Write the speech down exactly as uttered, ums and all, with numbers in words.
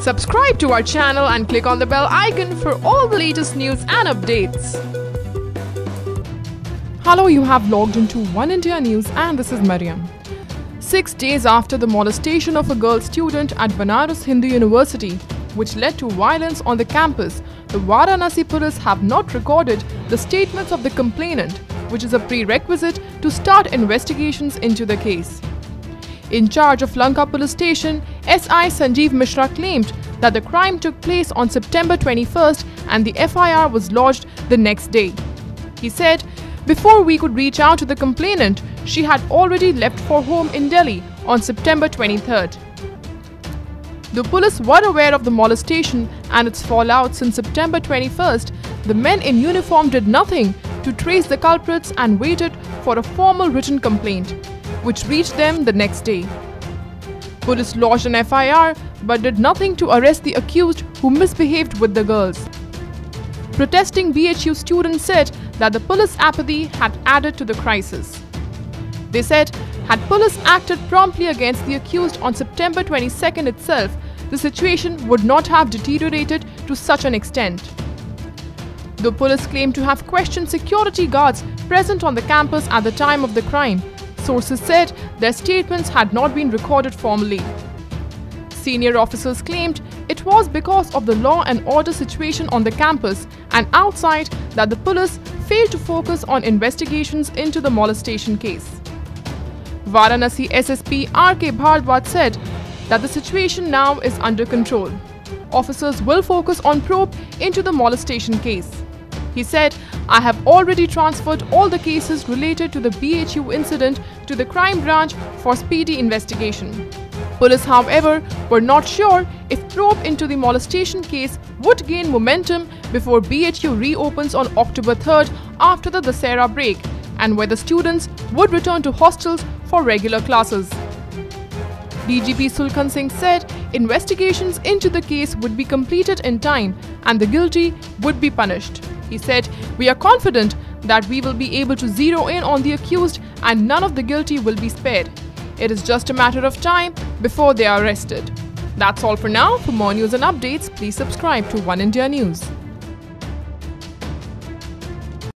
Subscribe to our channel and click on the bell icon for all the latest news and updates. Hello, you have logged into One India News and this is Mariam. Six days after the molestation of a girl student at Banaras Hindu University, which led to violence on the campus, the Varanasi police have not recorded the statements of the complainant, which is a prerequisite to start investigations into the case. In charge of Lanka Police Station, S I Sanjeev Mishra claimed that the crime took place on September twenty-first and the F I R was lodged the next day. He said, before we could reach out to the complainant, she had already left for home in Delhi on September twenty-third. The police were aware of the molestation and its fallout since September twenty-first. The men in uniform did nothing to trace the culprits and waited for a formal written complaint, which reached them the next day. Police lodged an F I R but did nothing to arrest the accused who misbehaved with the girls. Protesting B H U students said that the police apathy had added to the crisis. They said, had police acted promptly against the accused on September twenty-second itself, the situation would not have deteriorated to such an extent. The police claimed to have questioned security guards present on the campus at the time of the crime. Sources said their statements had not been recorded formally. Senior officers claimed it was because of the law and order situation on the campus and outside that the police failed to focus on investigations into the molestation case. Varanasi S S P R K Bhardwaj said that the situation now is under control. Officers will focus on probe into the molestation case. He said, I have already transferred all the cases related to the B H U incident to the crime branch for speedy investigation. Police, however, were not sure if probe into the molestation case would gain momentum before B H U reopens on October third after the Dussehra break and whether students would return to hostels for regular classes. D G P Sulkhan Singh said investigations into the case would be completed in time and the guilty would be punished. He said, we are confident that we will be able to zero in on the accused and none of the guilty will be spared. It is just a matter of time before they are arrested. That's all for now. For more news and updates, please subscribe to One India News.